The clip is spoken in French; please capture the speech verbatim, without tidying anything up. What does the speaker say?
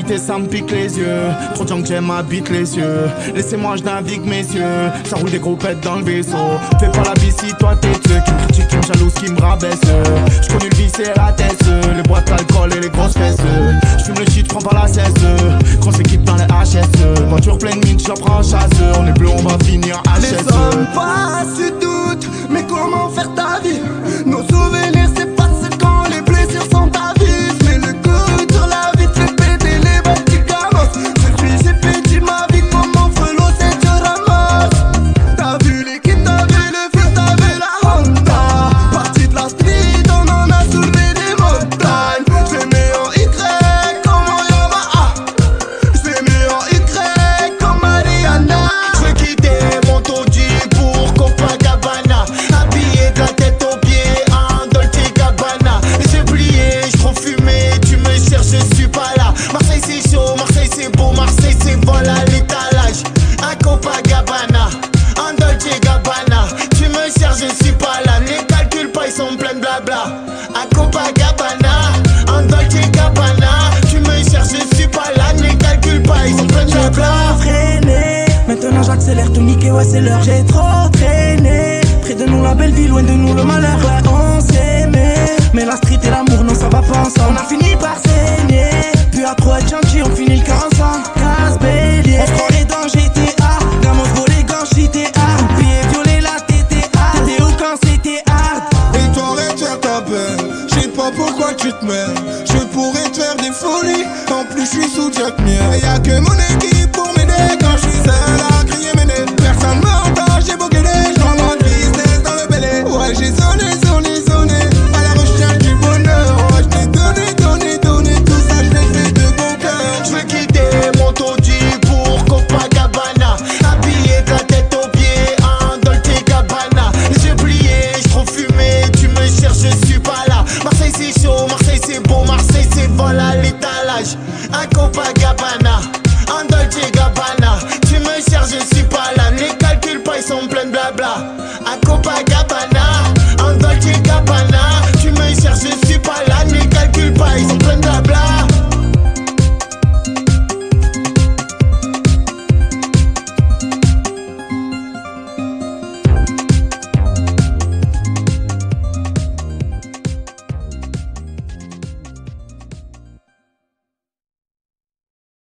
vérité ça me pique les yeux. Trop de gens que j'aime habitent les cieux. Laissez-moi je navigue messieurs. Ça roule des gros pètes dans le vaisseau. Fais pas la bici toi t'es ceux qui me critiquent, qui me jalousent, qui me rabaissent. J'conduis le vice et la tête. Les boîtes d'alcool et les grosses fesses. J'fume le shit, j'prends pas la cesse. Grosse équipe dans les H S. Voiture pleine mine, j'en prends chasse. On est bleu, on va finir H S. Les hommes passent, tu doutes, mais comment faire ta vie? Nos souvenirs s'effacent quand les blessures sont à vif. Mais le coup sur la vie te fait péter les balles qui camossent. Depuis j'ai pété ma vie comme mon frelot, c'est Dieu ramasse. T'as vu l'équipe, t'as vu le feu, t'as vu la Honda. Parti de la street, on en a soulevé des montagnes. J'ai mis en Y comme en Yamaha. J'ai mis en Y comme Mariana. Je veux quitter mon taudis pour Copacabana. Habillé de la tête aux pieds en Dolce Gabbana. J'ai oublié, j'ai trop fumé, tu me cherches, je suis pas là. Marseille c'est chaud, Marseille c'est beau, Marseille c'est vol à l'étalage. À Copacabana, en Dolce Gabbana. Tu me cherches, je suis pas là. Les calculs pas, ils sont pleins de blabla. À Copacabana, en Dolce Gabbana. Tu me cherches, je suis pas là. Les calculs pas, ils sont pleins de blabla. Freiné, maintenant j'accélère tout niquer, ouais c'est l'heure. J'ai trop traîné, près de nous la belle vie, loin de nous le malheur. Ouais on s'aimait, mais la street et l'amour non ça va pas ensemble. On a fini par saigner, puis à trop être gentil on finit le cœur ensemble. Casse bélier, on se croirait dans G T A. Gamos volé gants J T A, pieds violé la T T A. T'étais où quand c'était hard? Et toi arrête faire ta peine, je sais pas pourquoi tu te mets.